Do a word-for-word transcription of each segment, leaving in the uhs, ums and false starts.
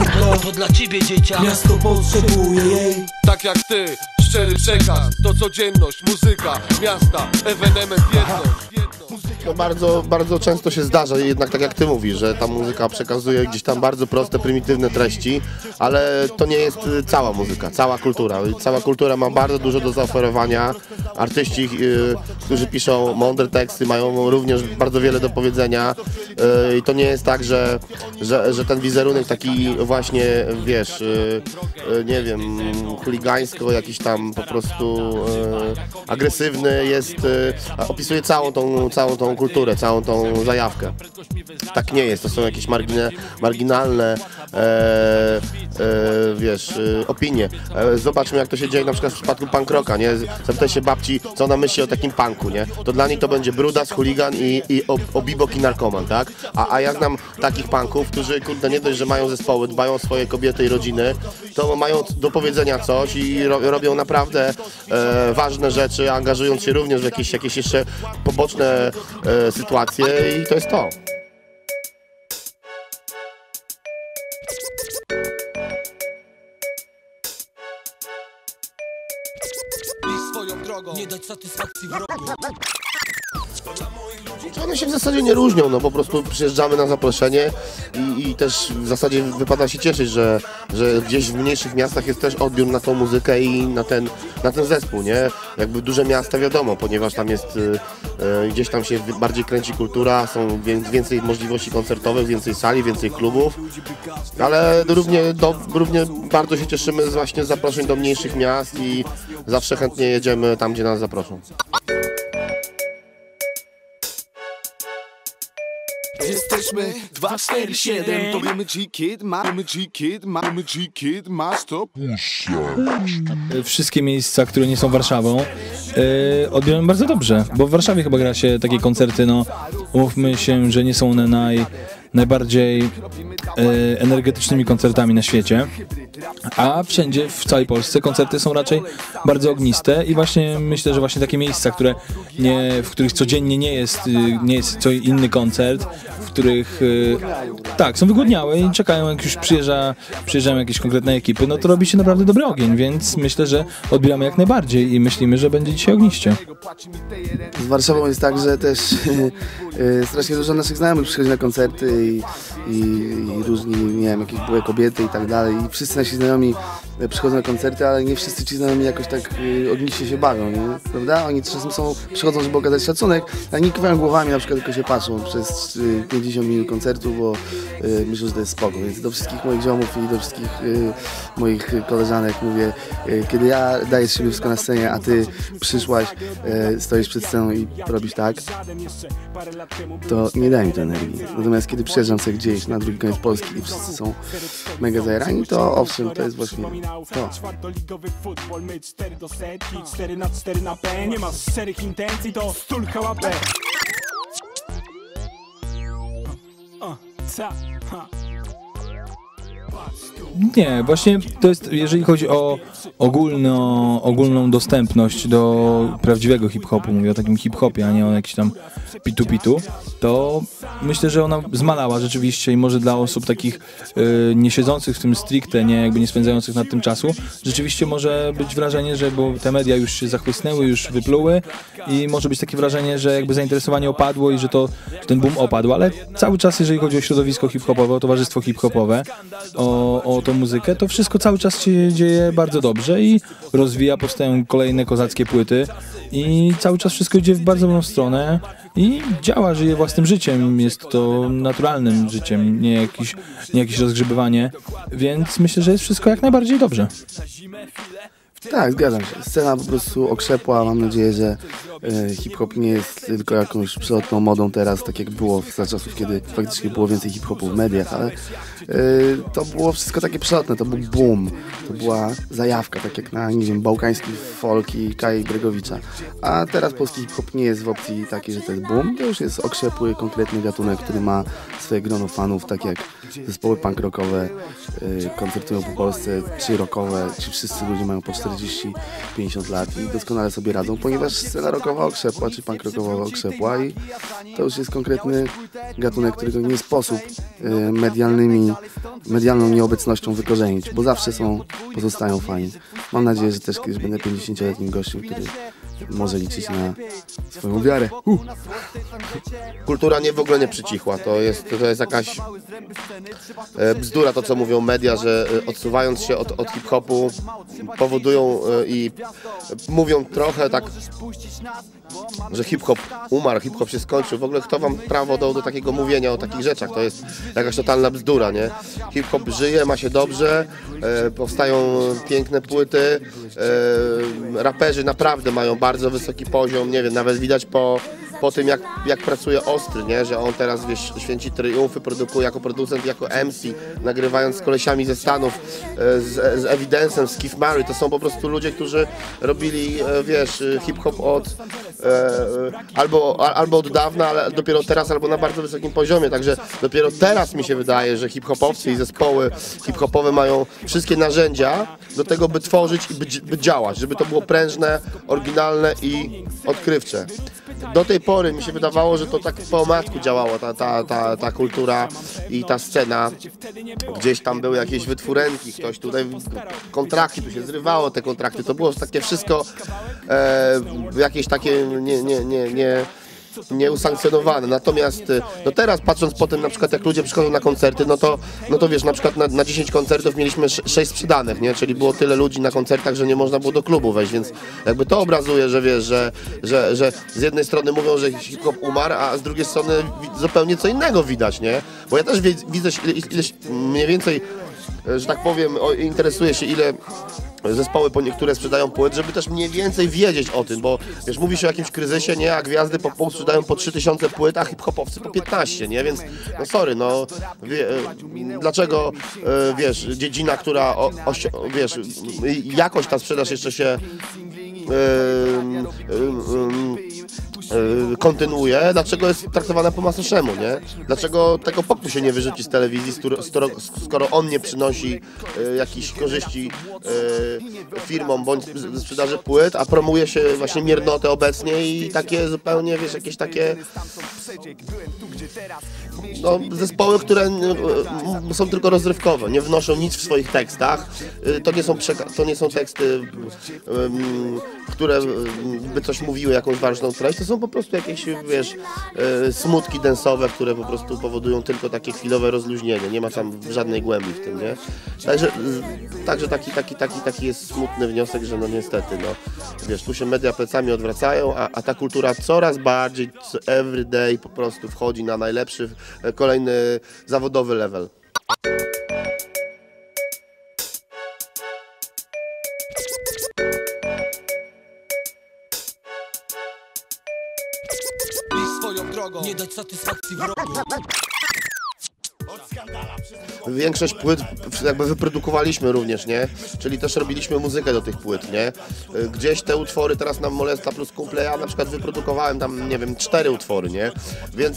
To, to dla ciebie dzieciak. Miasto potrzebuje jej. Tak jak ty, szczery przekaz. To codzienność, muzyka, miasta, ewenement, jedność. No bardzo, bardzo często się zdarza, jednak tak jak ty mówisz, że ta muzyka przekazuje gdzieś tam bardzo proste, prymitywne treści, ale to nie jest cała muzyka, cała kultura. Cała kultura ma bardzo dużo do zaoferowania. Artyści, yy, którzy piszą mądre teksty, mają również bardzo wiele do powiedzenia yy, i to nie jest tak, że, że, że ten wizerunek taki właśnie, wiesz, yy, yy, nie wiem, chuligańsko, jakiś tam po prostu yy, agresywny jest, yy, opisuje całą tą, całą tą kulturę, całą tą zajawkę. Tak nie jest, to są jakieś margine, marginalne e, e, wiesz, e, opinie. E, zobaczmy, jak to się dzieje na przykład w przypadku punk rocka, nie? Zapytaj się babci, co ona myśli o takim punku, nie? To dla niej to będzie brudas, chuligan i, i obibok i narkoman, tak? A, a ja znam takich punków, którzy, kurde, nie dość, że mają zespoły, dbają o swoje kobiety i rodziny, to mają do powiedzenia coś i ro, robią naprawdę e, ważne rzeczy, angażując się również w jakieś, jakieś jeszcze poboczne e, sytuacje i to jest to. Swoją drogą, nie dać satysfakcji wrogu. One się w zasadzie nie różnią, no po prostu przyjeżdżamy na zaproszenie i, i też w zasadzie wypada się cieszyć, że, że gdzieś w mniejszych miastach jest też odbiór na tą muzykę i na ten, na ten zespół, nie? Jakby duże miasta wiadomo, ponieważ tam jest, y, y, gdzieś tam się bardziej kręci kultura, są więcej możliwości koncertowych, więcej sali, więcej klubów, ale równie, do, równie bardzo się cieszymy z właśnie zaproszeń do mniejszych miast i zawsze chętnie jedziemy tam, gdzie nas zaproszą. Jesteśmy dwa cztery siedem. To mamy G-Kid, mamy G-Kid, mamy G-Kid, masz to? Wszystkie miejsca, które nie są Warszawą, yy, odbieram bardzo dobrze, bo w Warszawie chyba gra się takie koncerty, no umówmy się, że nie są one naj, najbardziej yy, energetycznymi koncertami na świecie, a wszędzie, w całej Polsce koncerty są raczej bardzo ogniste i właśnie myślę, że właśnie takie miejsca, które nie, w których codziennie nie jest, yy, nie jest co inny koncert, w których yy, tak, są wygłodniałe i czekają, jak już przyjeżdża, przyjeżdżają jakieś konkretne ekipy, no to robi się naprawdę dobry ogień, więc myślę, że odbieramy jak najbardziej i myślimy, że będzie dzisiaj ogniście. Z Warszawą jest tak, że też yy, strasznie dużo naszych znajomych przychodzi na koncerty i, i, i różni, nie wiem, jakieś były kobiety i tak dalej i wszyscy nasi znajomi przychodzą na koncerty, ale nie wszyscy ci znajomi jakoś tak yy, ogniście się bawią, nie? Prawda? Oni czasem są, przychodzą, żeby okazać szacunek, a nie kiwają głowami, na przykład tylko się patrzą przez yy, pięćdziesiąt minut koncertu, bo yy, myślę, że to jest spoko. Więc do wszystkich moich ziomów i do wszystkich yy, moich koleżanek mówię, yy, kiedy ja daję z siebie wszystko na scenie, a ty przyszłaś, yy, stoisz przed sceną i robisz tak, to nie daj mi tej energii. Natomiast kiedy przyjeżdżam sobie gdzieś na drugi koniec Polski i wszyscy są mega zajarani, to owszem, to jest właśnie to. Nie ma szczerych intencji, to stul hałapę. Nie, właśnie to jest, jeżeli chodzi o ogólno, ogólną dostępność do prawdziwego hip-hopu, mówię o takim hip-hopie, a nie o jakimś tam pitu-pitu, to myślę, że ona zmalała rzeczywiście i może dla osób takich y, nie siedzących w tym stricte, nie, jakby nie spędzających nad tym czasu, rzeczywiście może być wrażenie, że bo te media już się zachłysnęły, już wypluły i może być takie wrażenie, że jakby zainteresowanie opadło i że to że ten boom opadł, ale cały czas, jeżeli chodzi o środowisko hip-hopowe, o towarzystwo hip-hopowe, o, o tą muzykę, to wszystko cały czas się dzieje bardzo dobrze i rozwija, powstają kolejne kozackie płyty i cały czas wszystko idzie w bardzo dobrą stronę i działa, żyje własnym życiem, jest to naturalnym życiem, nie jakieś, nie jakieś rozgrzebywanie, więc myślę, że jest wszystko jak najbardziej dobrze. Tak, zgadzam się. Scena po prostu okrzepła. Mam nadzieję, że e, hip-hop nie jest tylko jakąś przelotną modą teraz, tak jak było za czasów, kiedy faktycznie było więcej hip-hopu w mediach, ale e, to było wszystko takie przelotne, to był boom, to była zajawka, tak jak na, nie wiem, bałkański folk i Kai Bregowicza. A teraz polski hip-hop nie jest w opcji takiej, że to jest boom, to już jest okrzepły, konkretny gatunek, który ma swoje grono fanów, tak jak zespoły punk rockowe y, koncertują po Polsce, czy rockowe, ci wszyscy ludzie mają po czterdzieści pięćdziesiąt lat i doskonale sobie radzą, ponieważ scena rockowa okrzepła, czy punk rockowa okrzepła i to już jest konkretny gatunek, którego nie sposób y, medialnymi, medialną nieobecnością wykorzenić, bo zawsze są, pozostają fani. Mam nadzieję, że też kiedyś będę pięćdziesięcioletnim gościem, który może liczyć na swoją wiarę. Uh. Kultura nie w ogóle nie przycichła, to jest, to jest jakaś e, bzdura, to co mówią media, że e, odsuwając się od, od hip-hopu powodują e, i mówią trochę tak, że hip-hop umarł, hip-hop się skończył. W ogóle kto wam prawo dał do takiego mówienia o takich rzeczach? To jest jakaś totalna bzdura, nie? Hip-hop żyje, ma się dobrze, e, powstają piękne płyty, e, raperzy naprawdę mają bardzo wysoki poziom, nie wiem, nawet widać po, po tym jak, jak pracuje Ostry, nie? Że on teraz wiesz, święci triumfy, produkuje jako producent, jako M C, nagrywając z kolesiami ze Stanów, e, z, z Evidencem, z Keith Murray, to są po prostu ludzie, którzy robili, e, wiesz, hip-hop od e, albo, a, albo od dawna, ale dopiero teraz, albo na bardzo wysokim poziomie, także dopiero teraz mi się wydaje, że hip-hopowcy i zespoły hip-hopowe mają wszystkie narzędzia do tego, by tworzyć i by, by działać, żeby to było prężne, oryginalne i odkrywcze. Do tej pory mi się wydawało, że to tak po omacku działała ta, ta, ta, ta kultura i ta scena. Gdzieś tam były jakieś wytwórenki, ktoś tutaj, kontrakty, tu się zrywało te kontrakty, to było takie wszystko e, jakieś takie nie, nie, nie, nie nieusankcjonowane. Natomiast no teraz patrząc po tym, na przykład jak ludzie przychodzą na koncerty, no to, no to wiesz, na przykład na, na dziesięć koncertów mieliśmy sześć sprzedanych, nie? Czyli było tyle ludzi na koncertach, że nie można było do klubu wejść, więc jakby to obrazuje, że wiesz, że, że, że z jednej strony mówią, że hip-hop umarł, a z drugiej strony zupełnie co innego widać, nie? Bo ja też widzę ileś mniej więcej, że tak powiem, interesuję się, ile zespoły po niektóre sprzedają płyt, żeby też mniej więcej wiedzieć o tym, bo wiesz, mówi się o jakimś kryzysie, nie, a gwiazdy po pół sprzedają po trzy tysiące płyt, a hip-hopowcy po piętnaście, nie, więc no sorry, no wie, dlaczego, wiesz, dziedzina, która, o, o, wiesz, jakoś ta sprzedaż jeszcze się Yy, yy, yy, kontynuuje, dlaczego jest traktowana po masoszemu, nie? Dlaczego tego popu się nie wyrzuci z telewizji, skoro, skoro on nie przynosi yy, jakichś korzyści yy, firmom bądź ze sprzedaży płyt, a promuje się właśnie miernotę obecnie i takie zupełnie, wiesz, jakieś takie no, zespoły, które yy, są tylko rozrywkowe, nie wnoszą nic w swoich tekstach, yy, to nie są, to nie są teksty yy, które by coś mówiły, jakąś ważną treść, to są po prostu jakieś, wiesz, e, smutki densowe, które po prostu powodują tylko takie chwilowe rozluźnienie, nie ma tam żadnej głębi w tym, nie? Także, także taki, taki, taki, taki jest smutny wniosek, że no niestety, no, wiesz, tu się media plecami odwracają, a, a ta kultura coraz bardziej, every day po prostu wchodzi na najlepszy, kolejny zawodowy level. Swoją drogą, nie dać satysfakcji wrogu. Większość płyt jakby wyprodukowaliśmy również, nie? Czyli też robiliśmy muzykę do tych płyt, nie? Gdzieś te utwory teraz nam Molesta plus Kumple, ja na przykład wyprodukowałem tam, nie wiem, cztery utwory, nie? Więc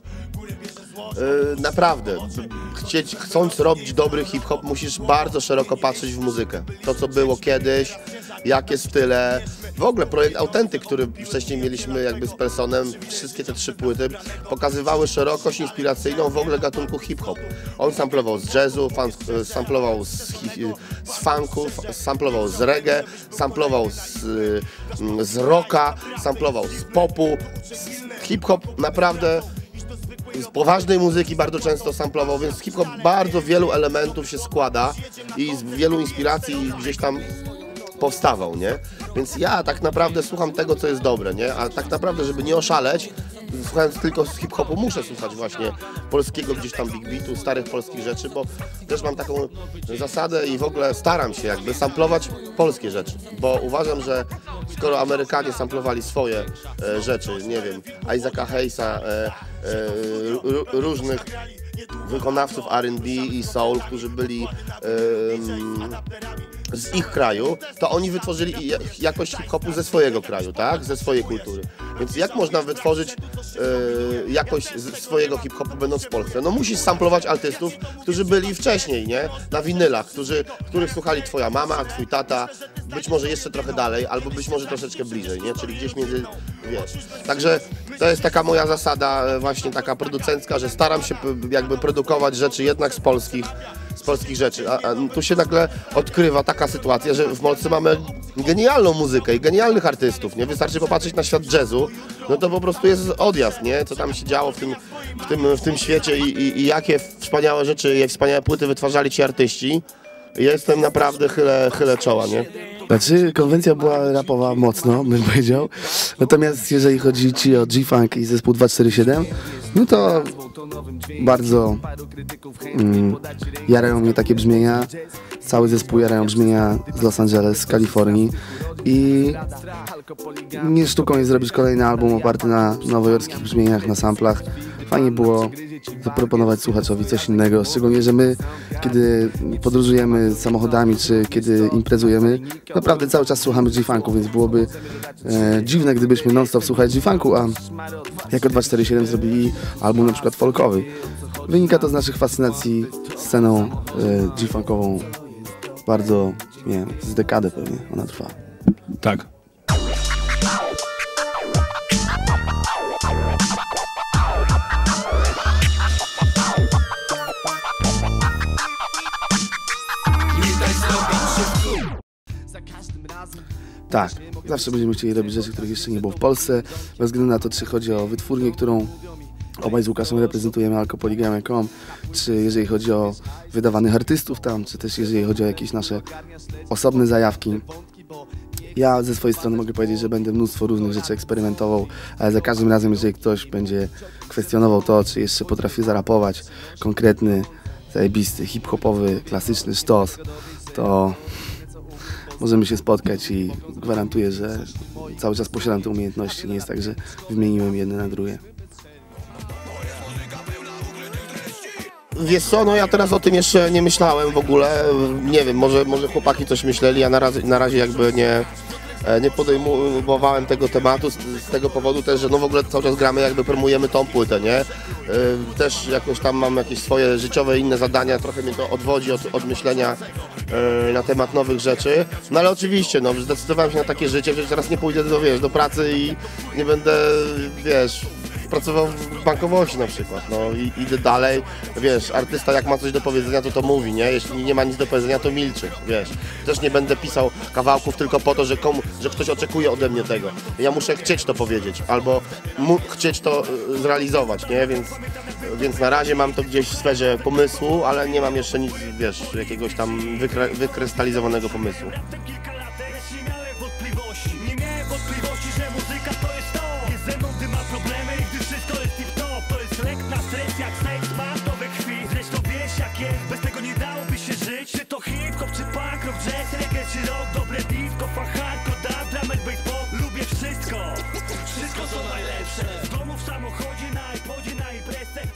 Yy, naprawdę, chcieć, chcąc robić dobry hip-hop, musisz bardzo szeroko patrzeć w muzykę. To, co było kiedyś, jakie style. W ogóle projekt Autentyk, który wcześniej mieliśmy jakby z Personem, wszystkie te trzy płyty pokazywały szerokość inspiracyjną w ogóle gatunku hip-hop. On samplował z jazzu, fan, samplował z, z funków, samplował z reggae, samplował z, z rocka, samplował z popu. Hip-hop naprawdę z poważnej muzyki bardzo często samplował, więc hip-hop bardzo wielu elementów się składa i z wielu inspiracji gdzieś tam powstawał, nie? Więc ja tak naprawdę słucham tego, co jest dobre, nie? A tak naprawdę, żeby nie oszaleć, słuchając tylko z hip-hopu, muszę słuchać właśnie polskiego gdzieś tam big beatu, starych polskich rzeczy, bo też mam taką zasadę i w ogóle staram się jakby samplować polskie rzeczy, bo uważam, że skoro Amerykanie samplowali swoje e, rzeczy, nie wiem, Isaaca Hayesa, e, e, różnych wykonawców R and B i soul, którzy byli z ich kraju, to oni wytworzyli jakość hip-hopu ze swojego kraju, tak? Ze swojej kultury. Więc jak można wytworzyć yy, jakość swojego hip-hopu będąc w Polsce? No musisz samplować artystów, którzy byli wcześniej, nie? Na winylach, którzy, których słuchali twoja mama, twój tata, być może jeszcze trochę dalej, albo być może troszeczkę bliżej, nie? Czyli gdzieś między, wiesz. Także to jest taka moja zasada właśnie taka producencka, że staram się jakby produkować rzeczy jednak z polskich, z polskich rzeczy. A, a tu się nagle odkrywa taka sytuacja, że w Polsce mamy genialną muzykę i genialnych artystów, nie? Wystarczy popatrzeć na świat jazzu, no to po prostu jest odjazd, nie? Co tam się działo w tym, w tym, w tym świecie i, i, i jakie wspaniałe rzeczy, jak wspaniałe płyty wytwarzali ci artyści. Jestem naprawdę chylę, chylę czoła, nie? Znaczy, konwencja była rapowa mocno, bym powiedział. Natomiast jeżeli chodzi ci o G-Funk i zespół dwa cztery siedem, no to bardzo mm, jarają mnie takie brzmienia. Cały zespół jarają brzmienia z Los Angeles, z Kalifornii. I nie sztuką jest zrobić kolejny album oparty na nowojorskich brzmieniach, na samplach. Fajnie było zaproponować słuchaczowi coś innego, szczególnie, że my, kiedy podróżujemy samochodami, czy kiedy imprezujemy, naprawdę cały czas słuchamy G-Funku, więc byłoby e, dziwne, gdybyśmy non-stop słuchali G-Funku, a jako dwa cztery siedem zrobili album na przykład folkowy. Wynika to z naszych fascynacji sceną e, G-Funkową bardzo, nie wiem, z dekadę pewnie ona trwa. Tak. Tak, zawsze będziemy chcieli robić rzeczy, których jeszcze nie było w Polsce, bez względu na to, czy chodzi o wytwórnię, którą obaj z Łukaszem reprezentujemy, alkopoligamia kropka com, czy jeżeli chodzi o wydawanych artystów tam, czy też jeżeli chodzi o jakieś nasze osobne zajawki. Ja ze swojej strony mogę powiedzieć, że będę mnóstwo różnych rzeczy eksperymentował, ale za każdym razem, jeżeli ktoś będzie kwestionował to, czy jeszcze potrafię zarapować konkretny, zajebisty, hip-hopowy, klasyczny sztos, to możemy się spotkać i gwarantuję, że cały czas posiadam te umiejętności. Nie jest tak, że wymieniłem jedne na drugie. Wiesz co, no ja teraz o tym jeszcze nie myślałem w ogóle. Nie wiem, może, może chłopaki coś myśleli, ja na razie, na razie jakby nie, nie podejmowałem tego tematu z, z tego powodu też, że no w ogóle cały czas gramy, jakby promujemy tą płytę, nie? Też jakoś tam mam jakieś swoje życiowe inne zadania, trochę mnie to odwodzi od, od myślenia na temat nowych rzeczy. No ale oczywiście, no zdecydowałem się na takie życie, że teraz nie pójdę do, wiesz, do pracy i nie będę, wiesz, pracował w bankowości na przykład, no i idę dalej, wiesz, artysta jak ma coś do powiedzenia, to to mówi, nie? Jeśli nie ma nic do powiedzenia, to milczy, wiesz. Też nie będę pisał kawałków tylko po to, że, komu, że ktoś oczekuje ode mnie tego. Ja muszę chcieć to powiedzieć, albo mu, chcieć to zrealizować, nie? Więc, więc na razie mam to gdzieś w sferze pomysłu, ale nie mam jeszcze nic, wiesz, jakiegoś tam wykre, wykrystalizowanego pomysłu. Bez tego nie dałoby się żyć. Czy to hip-hop, czy punk, rock, jazz, reggae, czy rock, dobre piwko, hardcore, dub, drum and bass, pop. Lubię wszystko, wszystko co najlepsze. W domu, w samochodzie, na iPodzie, na imprezce.